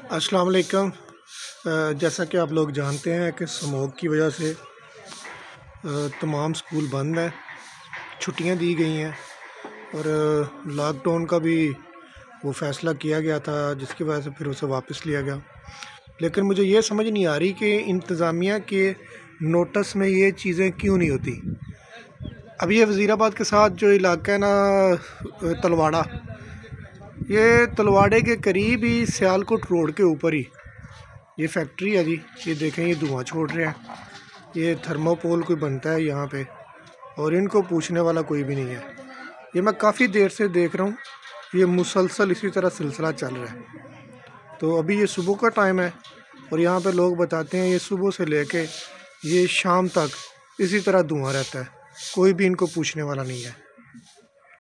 अस्सलाम वालेकुम। जैसा कि आप लोग जानते हैं कि स्मोक की वजह से तमाम स्कूल बंद हैं, छुट्टियां दी गई हैं और लॉकडाउन का भी वो फ़ैसला किया गया था, जिसकी वजह से फिर उसे वापस लिया गया। लेकिन मुझे ये समझ नहीं आ रही कि इंतज़ामिया के नोटिस में ये चीज़ें क्यों नहीं होती। अभी ये वज़ीराबाद के साथ जो इलाका है ना, तलवाड़ा, ये तलवाड़े के करीब ही सियालकोट रोड के ऊपर ही ये फैक्ट्री है जी। ये देखें, ये धुआं छोड़ रहे हैं, ये थर्मोपोल कोई बनता है यहाँ पे और इनको पूछने वाला कोई भी नहीं है। ये मैं काफ़ी देर से देख रहा हूँ, ये मुसलसल इसी तरह सिलसिला चल रहा है। तो अभी ये सुबह का टाइम है और यहाँ पे लोग बताते हैं ये सुबह से लेके ये शाम तक इसी तरह धुआं रहता है, कोई भी इनको पूछने वाला नहीं है।